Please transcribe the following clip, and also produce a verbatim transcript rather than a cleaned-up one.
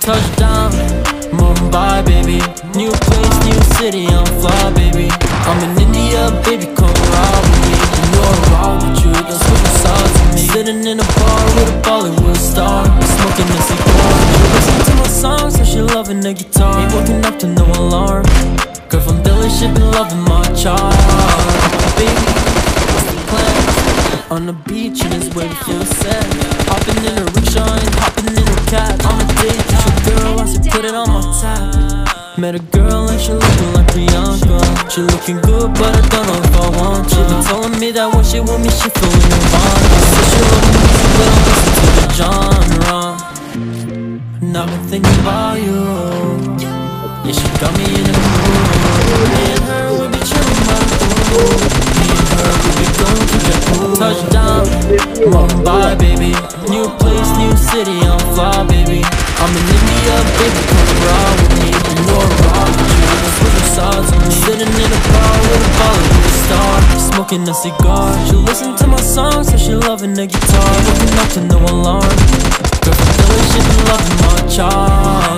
Touchdown, Mumbai, baby. New place, new city, I'm fly, baby. I'm in India, baby, come ride with me. You know I ride with you, don't switch the sides with me. Sitting in a bar with a Bollywood star, smoking a cigar. She listen to my songs, so she loving the guitar. Ain't waking up to no alarm. Girl from Delhi, she been loving my child. Baby, what's the plan? On the beach, and it's where we feel sad. Hopping in a rickshaw and hopping in a cab. On a date with your girl, I said put it on my tab. Met a girl and she looking like Priyanka. She looking good, but I don't know if I want you. She been telling me that when she with me, she feeling Nirvana. Said she love the music, but don't listen to the genre. And I've been thinking about you. Yeah, she got me in the mood. Me and her, we be chillin' by the pool. Me and her, we be going to Jaipur. Touchdown, Mumbai, baby. New place, new city, I'm fly, baby. I'm in India, baby, come ride with me. You know I ride with you, don't switch the sides with me. Sitting in a bar with a Bollywood star, smoking a cigar. She listen to my songs, so she loving the guitar. Waking up to no alarm. Girl from Delhi, she been loving my child.